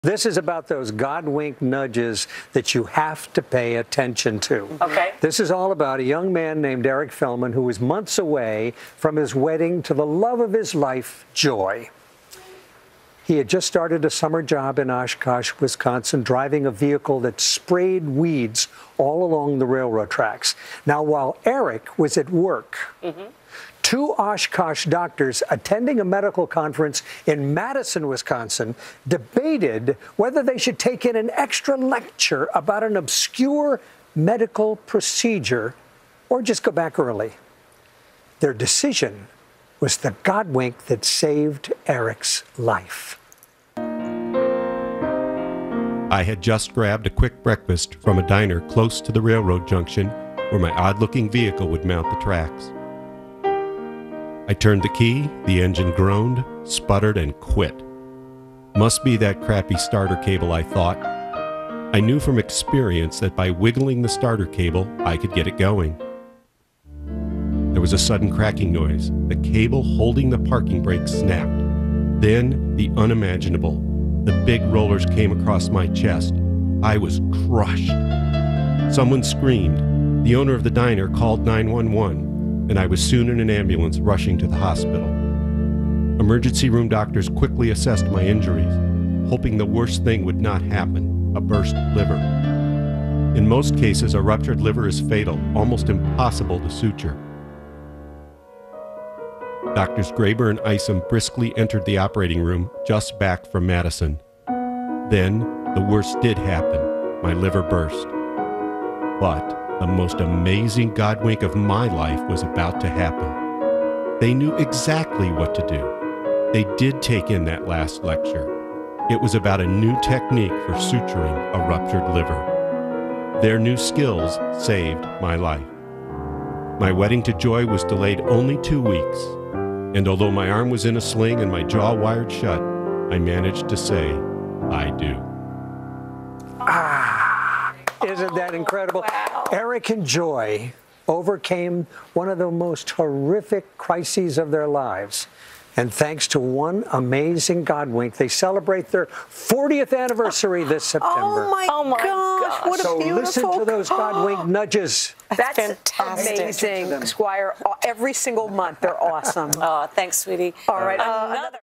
This is about those Godwink nudges that you have to pay attention to. Okay. This is all about a young man named Eric Fellman who was months away from his wedding to the love of his life, Joy. He had just started a summer job in Oshkosh, Wisconsin, driving a vehicle that sprayed weeds all along the railroad tracks. Now, while Eric was at work, two Oshkosh doctors attending a medical conference in Madison, Wisconsin, debated whether they should take in an extra lecture about an obscure medical procedure or just go back early. Their decision was the Godwink that saved Eric's life. I had just grabbed a quick breakfast from a diner close to the railroad junction where my odd-looking vehicle would mount the tracks. I turned the key, the engine groaned, sputtered, and quit. Must be that crappy starter cable, I thought. I knew from experience that by wiggling the starter cable, I could get it going. There was a sudden cracking noise. The cable holding the parking brake snapped. Then, the unimaginable. The big rollers came across my chest. I was crushed. Someone screamed. The owner of the diner called 911, and I was soon in an ambulance rushing to the hospital. Emergency room doctors quickly assessed my injuries, hoping the worst thing would not happen, a burst liver. In most cases, a ruptured liver is fatal, almost impossible to suture. Doctors Graber and Isom briskly entered the operating room, just back from Madison. Then, the worst did happen. My liver burst. But the most amazing Godwink of my life was about to happen. They knew exactly what to do. They did take in that last lecture. It was about a new technique for suturing a ruptured liver. Their new skills saved my life. My wedding to Joy was delayed only 2 weeks. And although my arm was in a sling and my jaw wired shut, I managed to say, I do. Isn't that incredible? Wow. Eric and Joy overcame one of the most horrific crises of their lives. And thanks to one amazing Godwink, they celebrate their 40th anniversary this September. Oh my gosh, what a So beautiful listen to those Godwink nudges. That's fantastic. amazing, SQuire. Every single month, they're awesome. Oh, thanks, sweetie. All right, another.